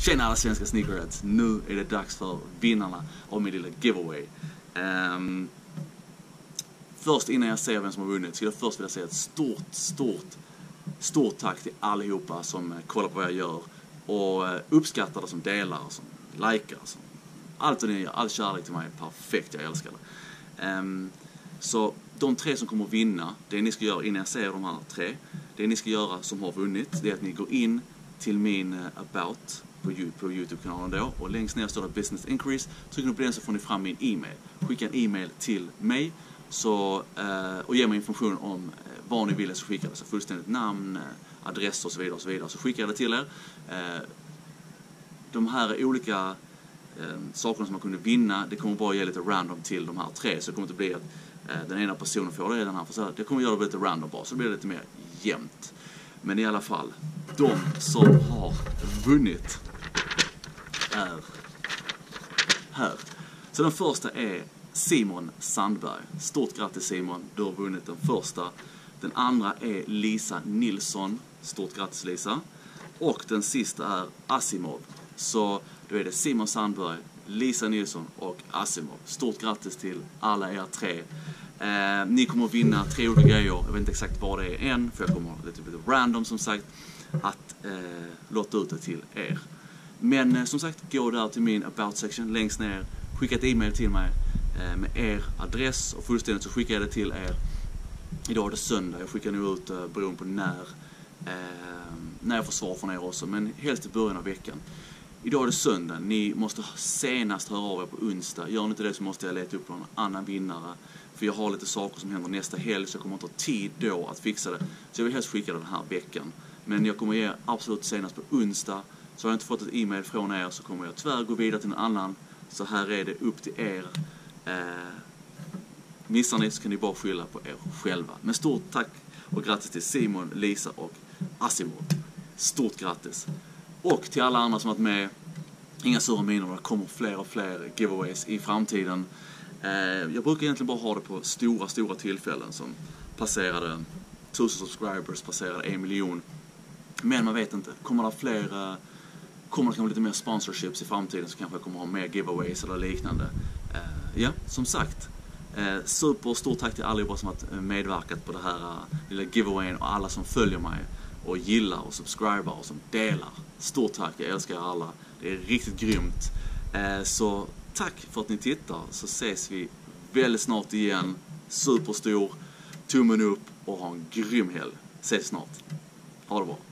Tjena alla svenska sneakerheads, nu är det dags för vinnarna av min lilla giveaway. Först innan jag säger vem som har vunnit så jag först vilja säga ett stort tack till allihopa som kollar på vad jag gör och uppskattar det, som delar och som likar. Allt det ni gör, all kärlek till mig är perfekt, jag älskar det. Så de 3 som kommer att vinna, det ni ska göra innan jag säger de här 3, det ni ska göra som har vunnit, det är att ni går in till min about på YouTube-kanalen då, och längst ner står det Business Inquiries. Trycker ni på den så får ni fram min e-mail. Skicka en e-mail till mig och ge mig information om vad ni vill så skicka det. Så fullständigt namn, adress och så vidare. Så skickar jag det till er. De här olika sakerna som man kunde vinna, det kommer bara ge lite random till de här 3. Så det kommer inte bli att den ena personen får det, den här får det kommer göra det lite random bara, så det blir lite mer jämnt. Men i alla fall, de som har vunnit är här. Så den första är Simon Sandberg. Stort grattis Simon, du har vunnit den första. Den andra är Lisa Nilsson. Stort grattis Lisa. Och den sista är Asimov. Så då är det Simon Sandberg, Lisa Nilsson och Asimov. Stort grattis till alla er 3. Ni kommer att vinna 3 olika grejer. Jag vet inte exakt vad det är än, för jag kommer lite random som sagt att låta ut det till er. Men som sagt, gå där till min about section längst ner, skicka ett e-mail till mig med er adress och fullständigt så skickar jag det till er. Idag är det söndag, jag skickar nu ut beroende på när jag får svar från er också, men helst i början av veckan. Idag är det söndag, ni måste senast höra av er på onsdag. Gör ni inte det så måste jag leta upp någon annan vinnare. För jag har lite saker som händer nästa helg, så jag kommer inte ha tid då att fixa det. Så jag vill helst skicka det den här veckan. Men jag kommer ge absolut senast på onsdag. Så har jag inte fått ett e-mail från er så kommer jag tyvärr gå vidare till en annan. Så här är det upp till er. Missar ni så kan ni bara skylla på er själva. Men stort tack och grattis till Simon, Lisa och Asimov. Stort grattis. Och till alla andra som varit med, inga sura miner, det kommer fler och fler giveaways i framtiden. Jag brukar egentligen bara ha det på stora tillfällen som passerade 1000 subscribers, passerade 1 miljon. Men man vet inte, kommer det fler, kommer det kanske lite mer sponsorships i framtiden, så kanske jag kommer ha mer giveaways eller liknande. Ja, som sagt, stort tack till allihopa som har medverkat på det här lilla giveawayen och alla som följer mig och gillar och subscriber och som delar. Stort tack, jag älskar er alla. Det är riktigt grymt. Så tack för att ni tittar, så ses vi väldigt snart igen. Superstor, tummen upp och ha en grym helg. Ses snart. Ha det bra.